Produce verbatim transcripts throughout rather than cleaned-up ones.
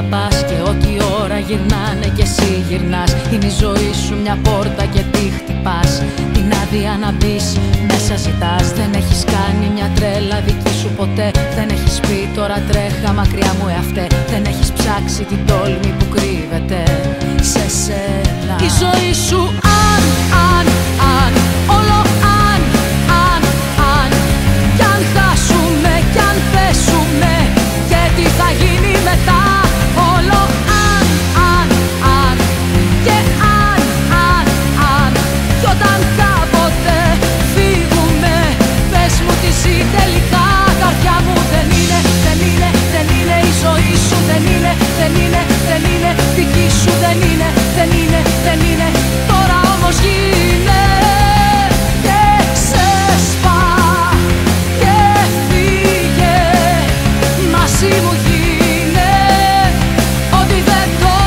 πας και ό,τι ώρα γυρνάνε κι εσύ γυρνάς. Είναι η ζωή σου μια πόρτα και τη χτυπάς. Την άδεια να μπεις μέσα ζητάς. Δεν έχεις κάνει μια τρέλα δική σου ποτέ. Δεν έχεις πει τώρα τρέχα μακριά μου εαυτέ. Δεν έχεις ψάξει την τόλμη που κρύβεται σε σένα. Η ζωή σου αν, αν, αν, όλο αν, αν, αν. Κι αν χάσουμε, κι αν πέσουμε, και τι θα γίνει μετά. Όλο αν, αν, αν, και αν, αν, αν. Κι όταν κάποτε φύγουμε, πες μου τι ζει τελικά. Καρδιά μου δεν είναι, δεν είναι, δεν είναι η ζωή σου. Δεν είναι, δεν είναι, δεν είναι δική σου. Δεν είναι, δεν είναι, δεν είναι. Τώρα όμως γίνε και ξέσπα και φύγε. Μαζί μου γίνε ό,τι δεν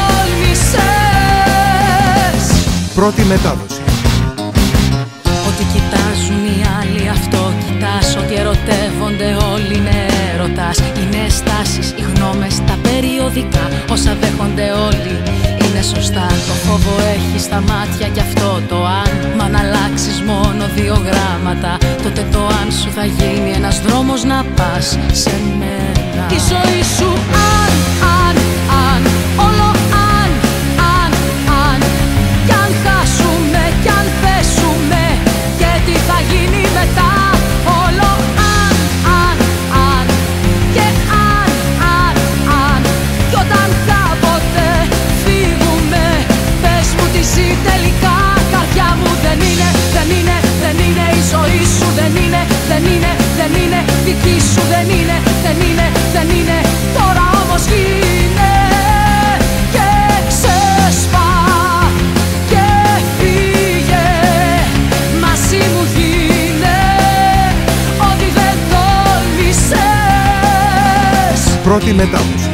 τόλμησες. Πρώτη μετάδοση. Ό,τι κοιτάζουν οι άλλοι αυτό κοιτάς. Ό,τι ερωτεύονται όλοι είναι έρωτας. Οι νέες στάσεις, οι γνώμες, τα περιοδικά, όσα δέχονται όλοι είναι σωστά. Το φόβο έχει στα μάτια κι αυτό το αν. Μα αν αλλάξεις μόνο δύο γράμματα, τότε το αν σου θα γίνει ένας δρόμος να πας σε μένα. Η ζωή σου αν, αν, αν, όλο αν, αν, αν. Κι αν χάσουμε, κι αν πέσουμε, και τι θα γίνει μετά. Όλο αν, αν, αν, και αν, αν, αν. Κι όταν κάποτε φύγουμε, πες μου τι ζει τελικά. Καρδιά μου δεν είναι, δεν είναι, δεν είναι η ζωή σου. Δεν είναι, δεν είναι, δεν είναι δική σου. Δεν είναι, δεν είναι, δεν είναι. Τώρα όμως γίνε και ξέσπα και φύγε. Μαζί μου γίνε ό,τι δεν τόλμησες. Πρώτη μετάδοση.